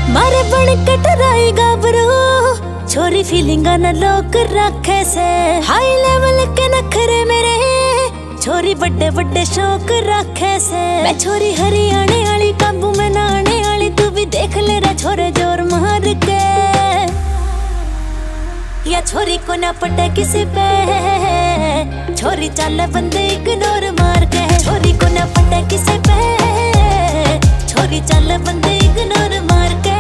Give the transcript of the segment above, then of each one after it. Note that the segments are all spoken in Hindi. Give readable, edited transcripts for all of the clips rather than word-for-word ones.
मारे बन कटराई गाबरू छोरी फीलिंगा न लोग रखे से हाई लेवल के नखरे मेरे छोरी बड़े बड़े शौक रखे से मैं छोरी हरियाणे वाली काबू में नाने वाली तू भी देख ले रे छोरे जोर मार के या छोरी को ना पटे किसी पे छोरी चल बंदे इग्नोर मार के छोरी को ना पटे किसी पे छोरी चल बंदे इग्नोर मार के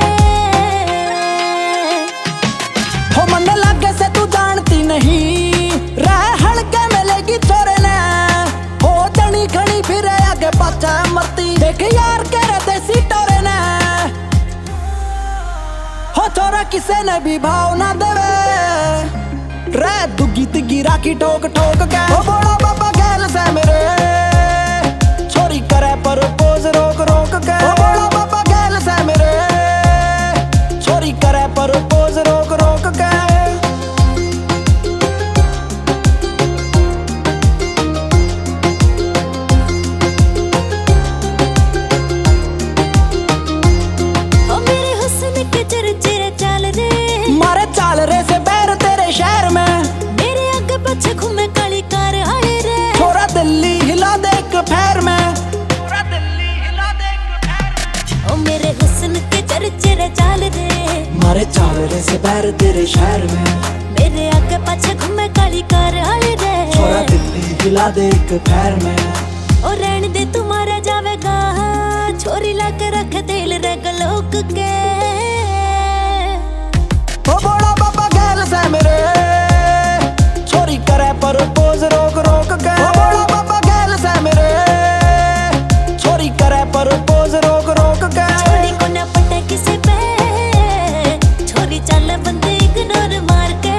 हो मन लागे से तू जानती नहीं रह हल्के मिलेगी छोरे ने हो जनी घनी फिर आगे पाछा मरती देख यार कह देसी टोरे ने हो छोरा किसे ने भी भाव ना देवे रे दुगी तिगी राखी ठोक ठोक के हो बड़ा बाबा गैल से मेरे छोरी करे प्रपोज रोक रोक के हो बड़ा बाबा गैल से मेरे छोरी करे प्रपोज रोक रोक के ओ मेरे हुस्न के चरचरे चाल रे मारे चाल रे से बैर तेरे शहर में मेरे आगे पीछे घूमे काली कार आए रे छोरा दिल्ली हिला दे एक पैर में छोरा दिल्ली हिला दे एक पैर में ओ मेरे हुस्न के चरचरे चाल रे मारे चाल रे से बैर तेरे शहर में मेरे आगे पीछे घूमे काली कार आए रे छोरा दिल्ली हिला दे एक पैर में ओ रहने दे तुम्हारा जावेगा छोरी ला के रख दिल रे गलोक के ओ बड़ा बाबा गैल से मेरे छोरी करे प्रपोज रोक रोक के ओ बड़ा बाबा गैल से मेरे छोरी करे प्रपोज रोक रोक के छोरी को ना पटे किसी पे छोरी चल बंदे इग्नोर मार के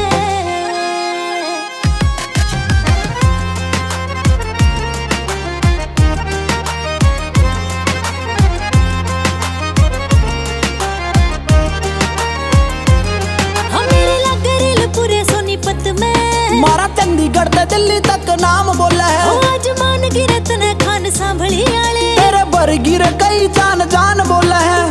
मारा चंडीगढ़ से दिल्ली तक नाम बोला है ओ आज मान गिरे तने खान सांभली आले तेरे बरगिर कई जान जान बोला है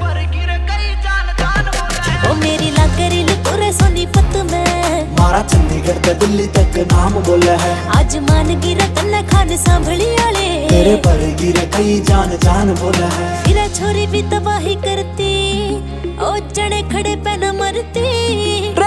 ओ मेरी लागरिल पूरे सोनीपत में मारा चंडीगढ़ से दिल्ली तक नाम बोला है आज मान गिरे तने खान सांभली आले तेरे बरगिर कई जान जान बोला है फिर छोरी भी तबाही करती ओ चने खड़े पे न मरती